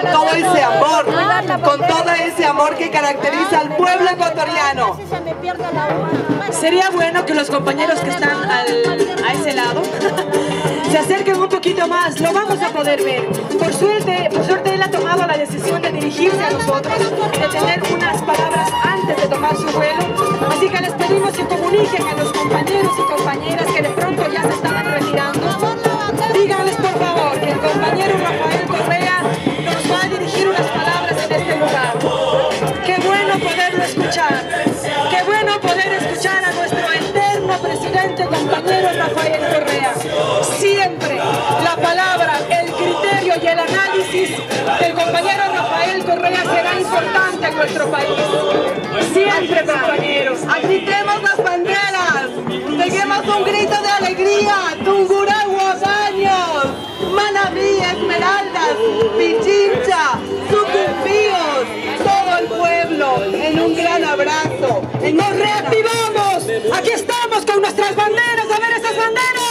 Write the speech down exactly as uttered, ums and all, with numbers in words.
con todo ese amor, con todo ese amor que caracteriza al pueblo ecuatoriano. Sería bueno que los compañeros que están al, a ese lado se acerquen un poquito más, lo vamos a poder ver. Por suerte, por suerte él ha tomado la decisión de dirigirse a nosotros, de tener unas palabras antes de tomar su vuelo. Así que les pedimos que comuniquen a los compañeros y compañeras que de pronto ya se están retirando. Díganles por favor que el compañero Rafael Correa nos va a dirigir unas palabras en este lugar. Qué bueno poderlo escuchar, qué bueno poder escuchar a nuestro eterno presidente, compañero Rafael Correa. Siempre la palabra, el criterio y el análisis del compañero Rafael Correa será importante en nuestro país. Siempre, compañeros. Agitemos las banderas, peguemos un grito de alegría, Tungurahua, Baños, Manabí, Esmeraldas, Pichincha, Sucumbíos, todo el pueblo en un gran abrazo. ¡Nos reactivamos! Aquí estamos con nuestras banderas, a ver esas banderas.